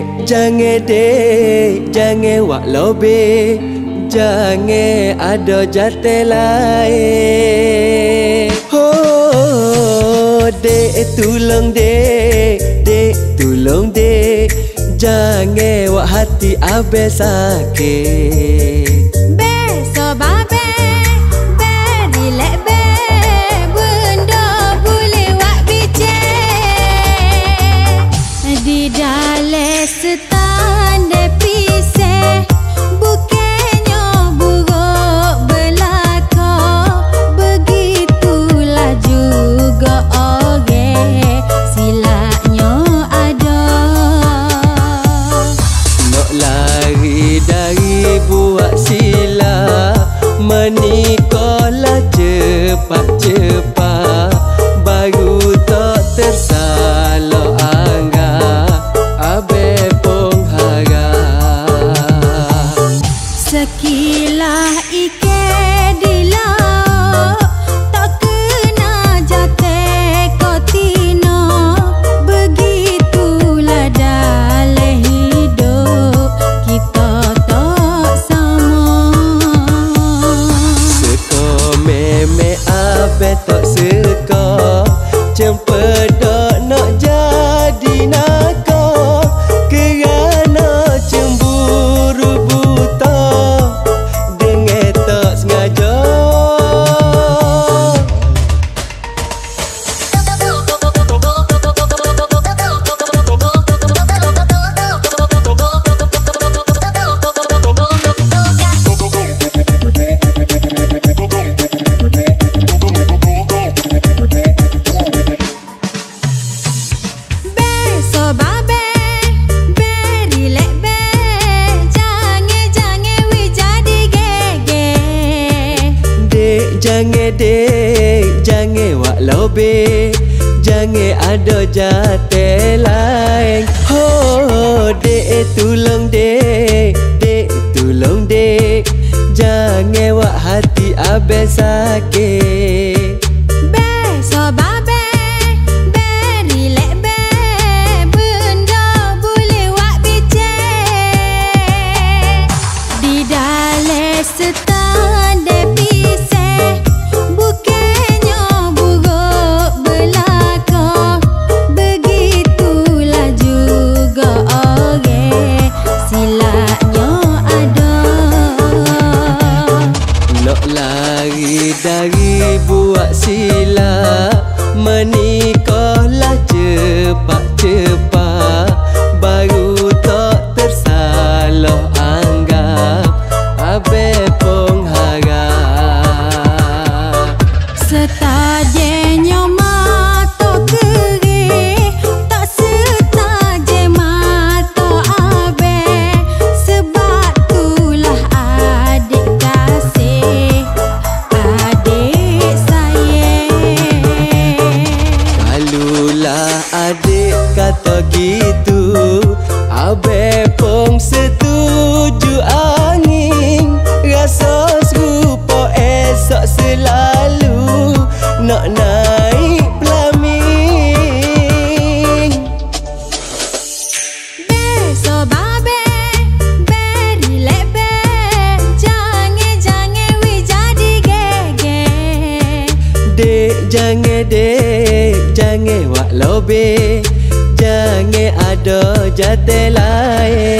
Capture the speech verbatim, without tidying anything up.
jangan dek, jangan wak lobe, jangan ada jate lain. Oh, dek tolong dek, dek tolong dek, jangan wak hati abe sakit. Besok babe, be relax be, benda boleh wak bicek. Di dalam setanda pisah, bukannya buruk belaka, begitulah juga orang silapnya ada. Nak lari dari buat sila, menikahlah cepat-cepat, baru tak tersalah anggap abe pun harap. Sekilah ikan di laut, tak kena jatuh kotina, begitulah dalam hidup kita tak sama. Seko meme abe tak seko, cempedak nak jadi nakal, kerana cemburu buta dengan tak sengaja. Besok babe, be relax be, jangan-jangan we jadi geger. Dek jangan dek, jangan wak lobe, jangan ada jate lain. Oh, dek tolong dek, dek tolong dek, jangan wak hati abe sakit. Besok babe, be relax be, benda boleh wak bicek. Di dalam setanda pisah, bukannya buruk belaka, begitulah juga orang silapnya ada. Nak lari dari buat sila, menikahlah cepat-cepat, baru tak tersalah anggap abe pun harap. Setajanya mata kering, tak setaja mata abe, sebab tulah adik kasih, adik sayang. Kalulah adik kata gitu, abe pun setuju angin, rasa serupa esok selalu nak naik pelamin. Besok babe, be relax be, jangan-jangan we jadi geger. Dek jangan dek, jangan wak lobe, jangan ada jate lain.